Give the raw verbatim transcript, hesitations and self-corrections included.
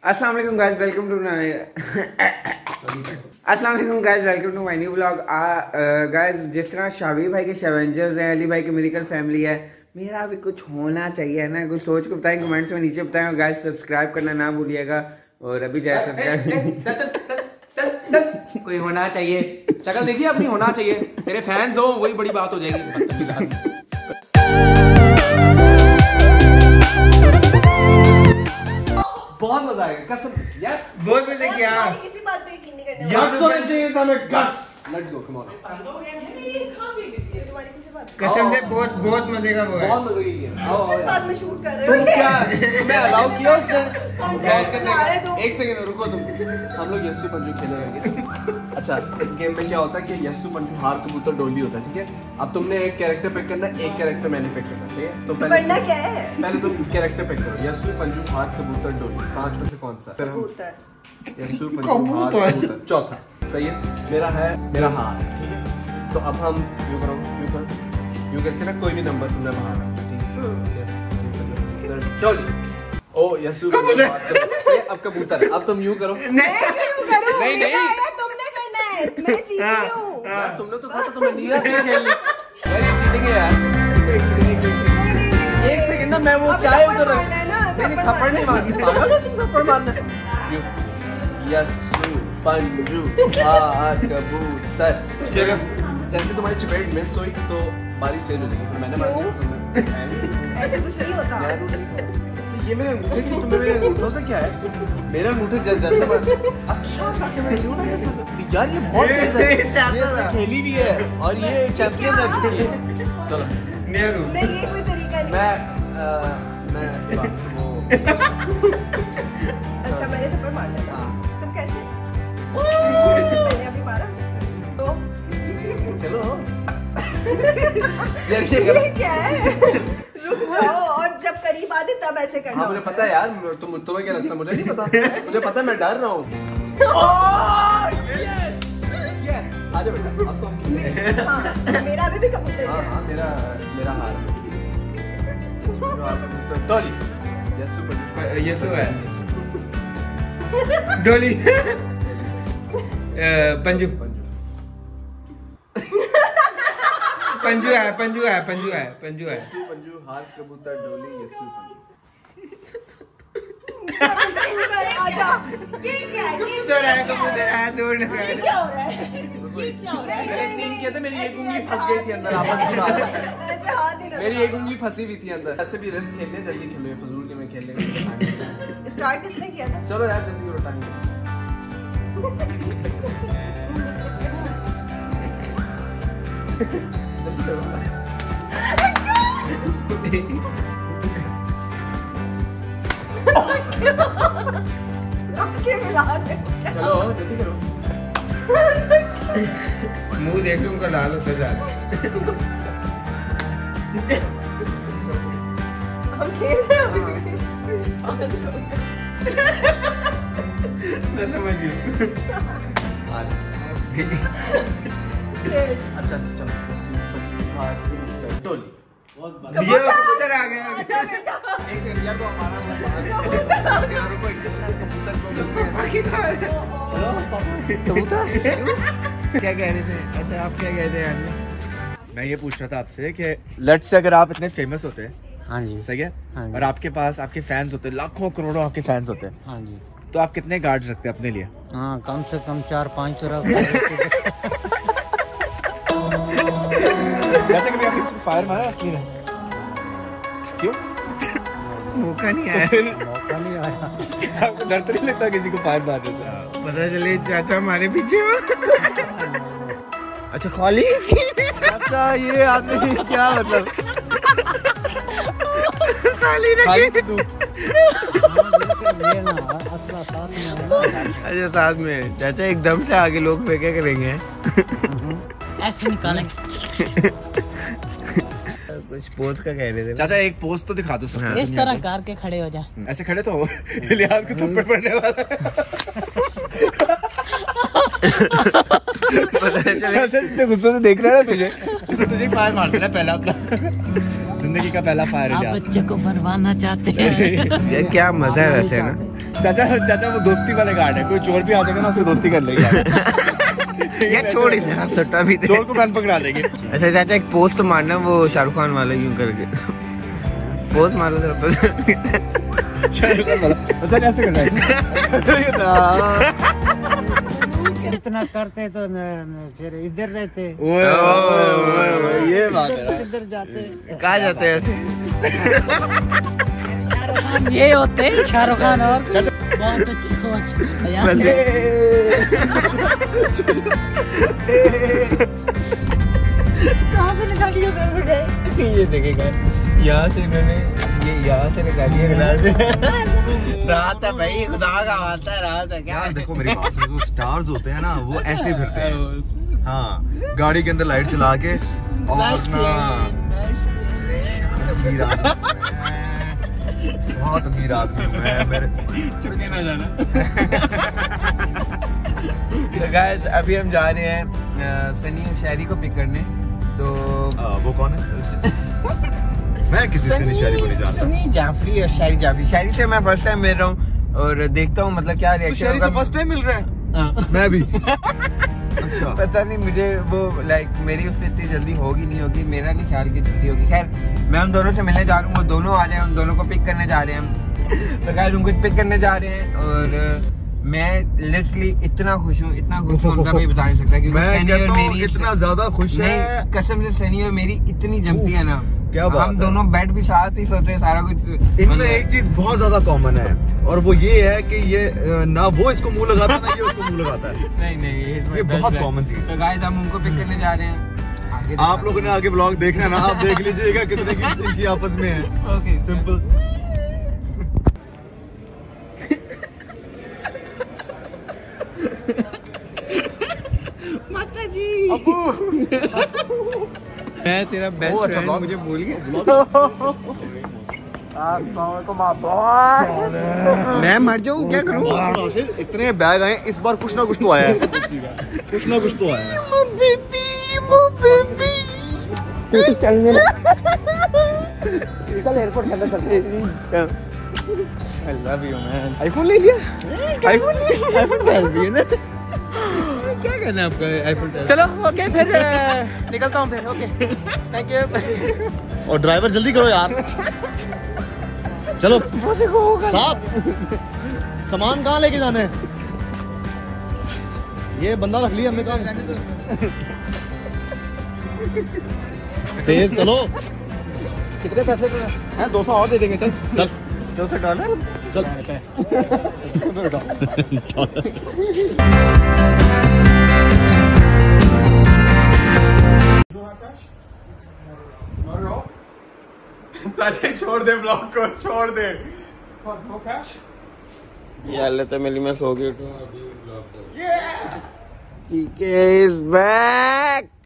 अस्सलाम वालेकुम guys, welcome to अस्सलाम वालेकुम guys, welcome to my new vlog. Guys, जिस तरह शावी भाई के शेवेंजर्स हैं, अली भाई की मिरेकल फैमिली है, मेरा भी कुछ होना चाहिए ना। कुछ सोच के बताएं, कमेंट्स में नीचे बताएं। और गाइस, सब्सक्राइब करना ना भूलिएगा। और अभी जाए सब्सक्राइब कोई होना चाहिए, शक्ल देखिए अपनी, होना चाहिए। तेरे फैंस हो, वही बड़ी बात हो जाएगी। बहुत मजा आएगा कसम यार, बहुत मजे किया। किसी बात पे यकीन नहीं करने यार होना चाहिए हमें guts. Let's go, come on. कसम से बहुत बहुत मजे का वो है। बहुत मजे की है। आओ आओ। किस बात में शूट कर रहे तुम हो? क्या तुम्हें अलाउ किया उसने बैठ करने बना रहे का? तुम। एक सेकंड रुको तुम। हम लोग यस्सु पंजू खेलेंगे। अच्छा, इस गेम में क्या होता है कि यस्सु पंजू हार कबूतर डोली होता है, ठीक है। अब तुमने एक कैरेक्टर पिक करना है, एक कैरेक्टर मैंने पिक करना है, ठीक है। तो पहले बनना क्या है? पहले तुम कैरेक्टर पिक करो। यस्सु पंजू हार कबूतर डोली, पांच में से कौन सा? फिर हम कबूतर। यस्सु पंजू हार कबूतर चौथा। सही है, मेरा है मेरा हार, ठीक है। तो अब हम यूं करो, यूं करो, यूं करके ना कोई भी नंबर तुमने बाहर रखना, ठीक है। डोली ओ यस्सु पंजू हार कबूतर। अब कबूतर, अब तुम यूं करो। मैं क्यों करूं? नहीं, नहीं। मेरा आया, तुमने करना है। मैं जीती हूं। यार तुमने तो कहा था तुम्हें नहीं आती खेलनी। यार ये चीटिंग है यार। एक सेकंड ना, मैं वो अभी चाय थप्पड़ उधर रख। मारना है ना, नहीं नहीं, थप्पड़ थप्पड़ नहीं मारना मारना। पागल हो तुम, थप्पड़ मारना है। यस्सु पंजू हार कबूतर। चलो, जैसे तुम्हारी चपेट मिस हुई तो बारिश चेंज हो जाएगी। मैंने मार दिया, ऐसे कुछ नहीं होता। यार ये मेरे अंगूठे की, तुम्हें मेरे अंगूठों से क्या है? मेरे अंगूठे जैसे जैसे अच्छा ताकि मैं क्यों ना कर सकता? यार ये बहुत तेज है, ये इसने खेली भी है और ये चैंपियन रह चुकी है। चलो नेहरू नहीं, ये कोई तरीका नहीं। मैं आ, मैं वो अच्छा, मैंने थप्पड़ मारना था। हाँ। तुम कैसे? मैंने अभी मारा तो चलो यार ये ये क्या है? रुक जाओ, और जब करीब आते तब ऐसे करना। हाँ मुझे पता है यार, तुम तुम्हें क्या लगता है? मुझे नहीं पता। मुझे पता है, मैं डर रहा हूँ। आजा बेटा, अब तो हम खेलेंगे। हाँ, मेरा अभी भी कबूतर हाँ है। हाँ, मेरा मेरा हार डोली यस्सु पंजू यस्सु है। डोली पंजू पंजू है पंजू है पंजू है पंजू है यस्सु पंजू हार कबूतर डोली यस्सु पंजू। आजा। ये क्या है? कबूतर है कबूतर है दूर ये लगाए। क्या हो रहा है? मैंने तीन किए थे, मेरी एक उंगली फंस गई थी अंदर। आपस की बात है, ऐसे हाथ नहीं मेरी एक उंगली फंसी हुई थी अंदर। ऐसे भी रेस्ट खेलने, जल्दी खेलो, ये फजूल के में खेलने का। स्टार्ट किसने किया था? चलो यार जल्दी करो, टाइम आपके मिला दे। चलो जल्दी करो। मुंह देख लो, उनका लाल होता जा रहा है। हम खेल रहे हैं अभी। मैं समझ गई। अच्छा चलो, हार कबूतर डोली। ये कबूतर आ गया। आजा बेटा। एक सेकंड यार, को हमारा यार रुको एक सेकंड, कबूतर को कबूतर क्या कह रहे थे? अच्छा, आप क्या कह रहे थे यार? मैं ये पूछ रहा था आपसे कि लेट्स से अगर आप इतने फेमस होते हैं, हाँ जी, सही है, हाँ जी। और आपके पास आपके फैंस होते हैं, लाखों करोड़ों आपके फैंस होते हैं, हाँ जी, तो आप कितने गार्ड्स रखते हैं अपने लिए? हाँ कम से कम चार पाँच तो रख। जैसे कभी आपने किसी को फायर मारा असली में? क्यों? मौका नहीं आया। मौका नहीं आया। आपको डर तो नहीं लगता किसी को फायर मारने से? पता चले चाचा हमारे पीछे हो। अच्छा खाली। अच्छा ये आपने क्या मतलब खाली खाली तू। ये ना असला साथ में है ना। अच्छा साथ में चाचा एकदम से आगे लोग फेंके करेंगे। ऐसे निकालेंगे। कुछ पोज का कह रहे थे चाचा, एक पोज तो दिखा दो सबको। इस तरह करके खड़े हो जा। ऐसे खड़े तो हो, लिहाज के थप्पड़ पड़ने वाला। इतने गुस्से से देख रहा है तुझे, तुझे फायर मार देना पहला अपना जिंदगी का पहला फायर है। आप बच्चे को बनवाना चाहते हैं। ये क्या मजा है वैसे ना। चाचा चाचा वो दोस्ती वाले कार्ड है, कोई चोर भी आ जाएगा ना उससे दोस्ती कर लेंगे। ये छोड़ इधर सट्टा भी दे। चोर को गन पकड़ा देंगे। अच्छा चाचा एक पोस्ट तो मारना वो शाहरुख खान वाला यूं करके पोस्ट मारो जरा। शाहरुख खान वाला अच्छा कैसे करना है? इतना करते तो न, न, फिर इधर रहते, ओए ओए ओए ये बात है। इधर जाते, कहाँ जाते हैं ऐसे? ये होते हैं शाहरुख खान। और बहुत अच्छी सोच यार। कहाँ से निकाली उधर से गए? ये देखेगा यहाँ से इन्होंने ये यहाँ से निकाली है गिलास। रात है भाई, खुदा का वास्ता है, रात है क्या? यार देखो मेरी बात सुनो, जो स्टार्स होते हैं ना वो ऐसे फिरते हैं। हाँ गाड़ी के अंदर लाइट चला के और ना अमीर आदमी, बहुत अमीर आदमी हूँ मैं। मेरे चुपके ना जाना। तो गाइस अभी हम जा रहे हैं सनी और शहरी को पिक करने। तो आ, वो कौन है? मैं किसी से शहरी को नहीं जानता। सनी जाफरी और शहरी जाफरी। शहरी से मैं फर्स्ट टाइम मिल रहा हूँ और देखता हूँ मतलब क्या रिएक्शन होगा। फर्स्ट टाइम मिल रहा है? मैं भी। अच्छा पता नहीं मुझे वो लाइक मेरी उससे इतनी जल्दी होगी नहीं होगी, मेरा नहीं ख्याल कि जल्दी होगी। खैर मैं उन दोनों से मिलने जा रहा हूँ, वो दोनों आ रहे हैं, उन दोनों को पिक करने जा रहे हैं हम। तो गाइस उनको पिक करने जा रहे हैं और मैं लिटरली इतना खुश हूँ, इतना खुश हूँ हमजा भाई बता नहीं सकता क्योंकि मैं सनी कहता और हूँ मेरी इतना ज्यादा खुश है। नहीं कसम से सनी और मेरी इतनी जमती है ना, क्या बात हम है। दोनों बेड भी साथ ही सोते हैं, सारा कुछ। इनमें एक चीज बहुत ज्यादा कॉमन है और वो ये है कि ये ना वो इसको मुंह लगाता है ना ये उसको मुंह लगाता है। नहीं नहीं ये बहुत कॉमन चीज है। तो गाइस हम उनको पिक करने जा रहे हैं। आगे आप लोगों ने आगे ब्लॉग देखना ना, आप देख लीजिएगा कितने की इनकी आपस में है। Okay simple. माता जी मैं तेरा बेस्ट फ्रेंड, मुझे भूल गया। मैं मर जाऊँ क्या करूँ? इतने बैग आए इस बार, कुछ ना कुछ तो आया है। कुछ ना कुछ तो आया है। कल एयरपोर्ट चलते चलते आईफोन ले लिया। आईफोन आईफोन ट्वेल्व भी है ना? क्या करना है आपका आईफोन? चलो ओके फिर निकलता हूँ फिर। Okay thank you. और ड्राइवर जल्दी करो यार। चलो साहब, सामान कहाँ लेके जाना है? ये बंदा रख लिया हमने कहा। तेज चलो। कितने पैसे हैं? दो सौ और दे देंगे। चल चल दो सौ डॉलर चल। साले छोड़ दे ब्लॉग को, छोड़ दे। ये हालत है मेरी, मैं सो के उठूँ। PK is back.